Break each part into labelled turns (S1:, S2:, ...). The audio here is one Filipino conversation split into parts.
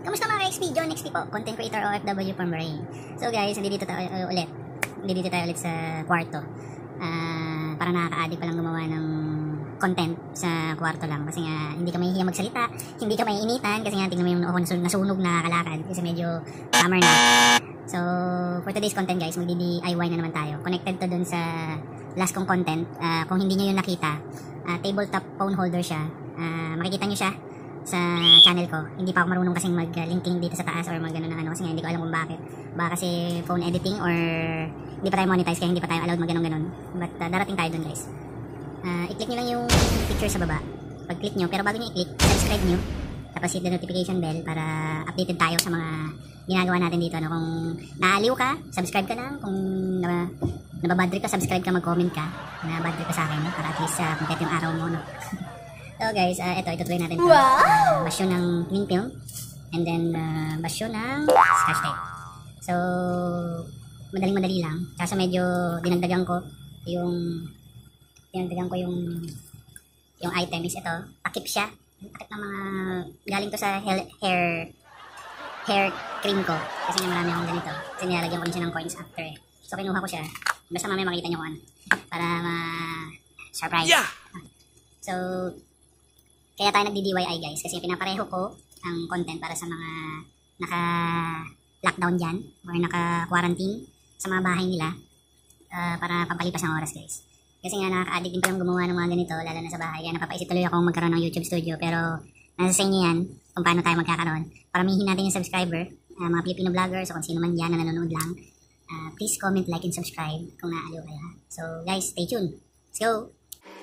S1: Kamusta mga ka-XP? John XP po, content creator OFW from Bahrain. So guys, nandito tayo ulit sa kwarto. Para nakaka-addict palang gumawa ng content sa kwarto lang. Kasi nga, hindi ka mahihiya magsalita, hindi ka maiinitan, kasi nga tingnan mo yung ako nasunog na kalakad kasi medyo summer na. So, for today's content guys, mag-DIY na naman tayo. Connected to dun sa last kong content. Kung hindi nyo yung nakita, tabletop phone holder siya. Makikita nyo siya sa channel ko. Hindi pa ako marunong kasing mag-linking dito sa taas or mag-ano ng ano kasi nga hindi ko alam kung bakit. Baka kasi phone editing or hindi pa tayo monetize kaya hindi pa tayo allowed mag-ganon-ganon. But darating tayo dun guys. I-click nyo lang yung picture sa baba. Pag-click nyo, pero bago nyo i-click, subscribe nyo. Tapos hit the notification bell para updated tayo sa mga ginagawa natin dito. Ano, kung naaliw ka, subscribe ka lang. Kung nababadrip ka, subscribe ka, mag-comment ka. Nababadrip ka sa akin para at least complete yung araw mo. No? So guys, ito itutuloy natin ito. Basyo ng cling film. And then, basyo ng scotch tape. So, madaling-madali lang. Kaso medyo dinagdagan ko yung item is ito. Takip siya. Takip ng mga galing to sa hair cream ko. Kasi nga marami akong ganito. Kasi nilalagyan ko rin siya ng coins after eh. So, kinuha ko siya. Basta mamaya makita nyo kung ano. Para ma-surprise. Yeah! So, kaya tayo nagdi-DIY guys. Kasi pinapareho ko ang content para sa mga naka-lockdown dyan or naka-quarantine sa mga bahay nila para pampalipas ng oras guys. Kasi nga nakaka-addict din palang gumawa ng mga ganito lalo na sa bahay. Kaya napapaisip tuloy akong magkaroon ng YouTube studio. Pero nasa sa inyo yan kung paano tayo magkakaroon. Paramihin natin yung subscriber, mga Filipino vloggers o kung sino man dyan na nanonood lang. Please comment, like, and subscribe kung naaliw kayo ha. So guys, stay tuned. Let's go!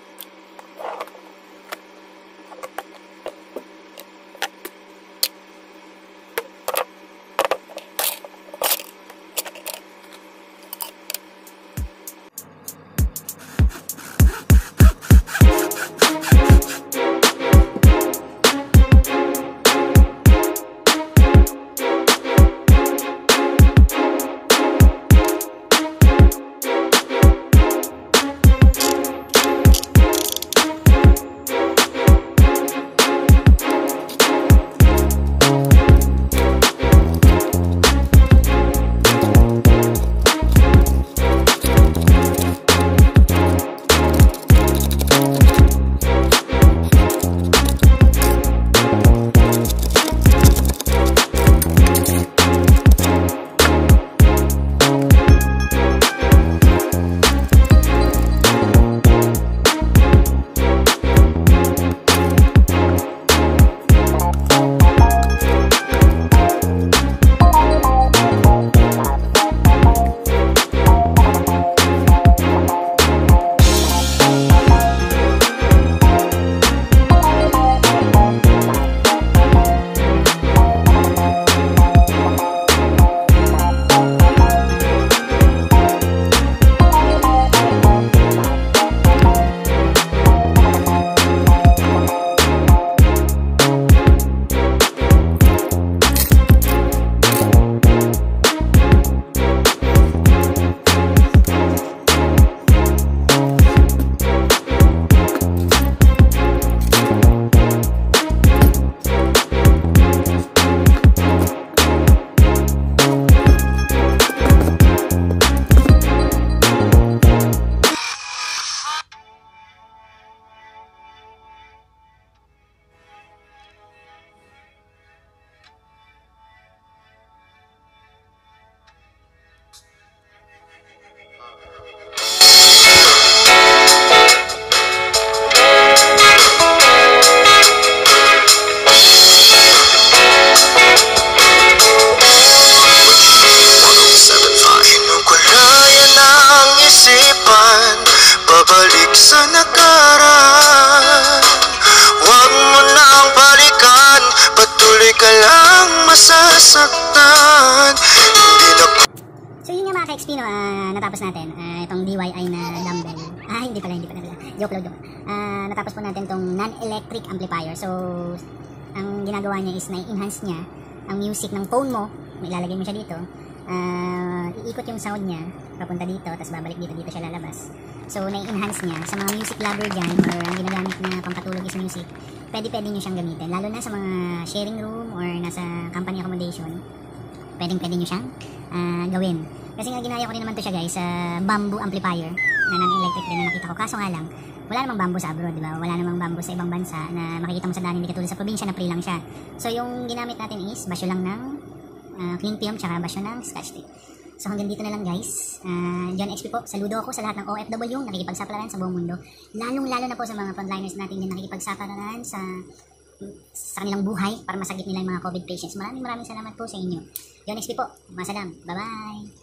S2: Babalik sa nakaraan, huwag mo nang balikan, patuloy ka lang masasaktan. Hindi na...
S1: So yun nga mga ka-XP no, natapos natin itong DIY na dumbbell. Hindi pala. Joke. Natapos po natin itong non-electric amplifier. So, ang ginagawa niya is na-enhance niya ang music ng phone mo. Ilalagay mo siya dito. iikot yung sound niya papunta dito, tapos babalik dito siya lalabas. So nai-enhance niya sa mga music lover dyan, or ang ginagamit na pampatulog is music. Pwede nyo siyang gamitin, lalo na sa mga sharing room or nasa company accommodation. Pwede nyo siyang gawin. Kasi nga ginaya ko rin naman to siya guys sa bamboo amplifier na non-electric din na nakita ko. Kaso nga lang, wala namang bamboo sa abroad, di ba? Wala namang bamboo sa ibang bansa na makikita mo sa daan, hindi katulad sa probinsya na free lang siya. So yung ginamit natin is basyo lang ng cling film tsaka basyo ng scotch tape. So hanggang dito na lang guys. John XP po, saludo ako sa lahat ng OFW nakikipagsapalaran sa buong mundo. Lalong-lalo na po sa mga frontliners natin na nakikipagsapalaran sa kanilang buhay para masagip nila yung mga COVID patients. Maraming salamat po sa inyo. John XP po, masalam. Bye-bye!